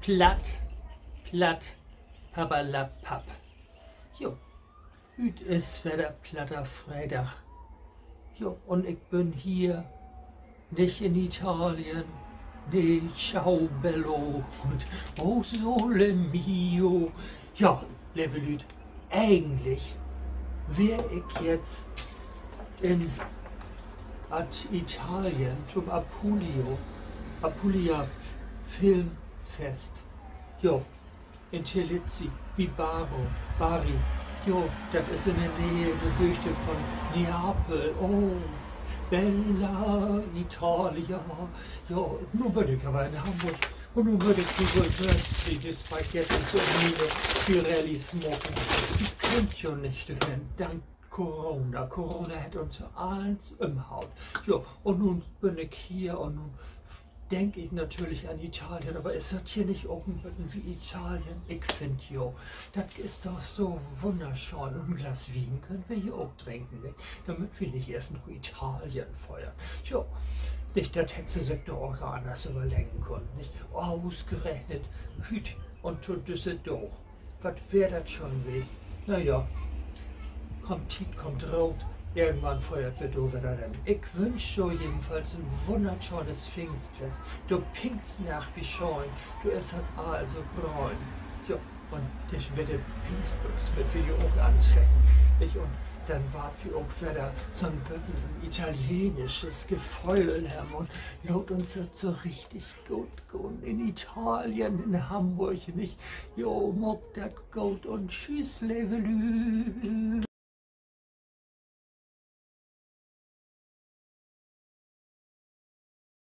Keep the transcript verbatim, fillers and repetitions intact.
platt, platt, papperlapapp. Jo, üt is wieder platter Freitag. Jo, und ich bin hier, nicht in Italien, nee, ciao bello und oh sole mio. Ja, liebe Lüd, eigentlich wäre ich jetzt in Ad Italien zum Apulio, Apulia Filmfest. Jo, in Telizzi, Bibaro, Bari. Jo, das ist in der Nähe, der Höchste von Neapel. Oh, Bella Italia. Jo, nun würde ich aber in Hamburg. Und nun würde ich die Wurzeln, Spaghetti und so Mine Pirelli smoken. Ich könnte ja nicht hin, dank Corona. Corona hat uns alles im Haut. Jo, und nun bin ich hier und nun denke ich natürlich an Italien, aber es wird hier nicht oben wie Italien. Ich finde, jo, das ist doch so wunderschön. Und ein Glas Wein können wir hier auch trinken, nicht? Damit wir nicht erst noch Italien feuern. Jo, nicht, das hätte sich doch auch anders überlegen können, nicht? Ausgerechnet Hüt und zu Düsseldorf. Was wäre das schon gewesen? Naja, kommt Tiet, kommt Rot. Irgendwann feuert wir da wieder rein. Ich wünsche so jedenfalls ein wunderschönes Pfingstfest. Du pinkst nach wie schön, du es hat also grün. Ja, und das mit den Pfingstbüchs wird wir auch antreffen. Ich, und dann wart wir auch wieder so ein bisschen italienisches Gefühl haben und laut uns das so richtig gut gehen. In Italien, in Hamburg nicht. Jo, mock dat gut und tschüss, Levelü.